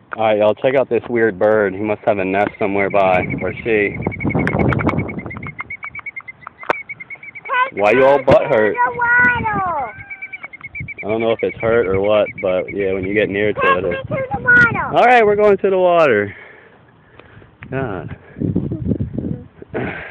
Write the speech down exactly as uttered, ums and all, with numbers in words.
Alright, y'all, check out this weird bird. He must have a nest somewhere by, or she. Why you all butt hurt? I don't know if it's hurt or what, but yeah, when you get near to it. It's... Alright, we're going to the water. God.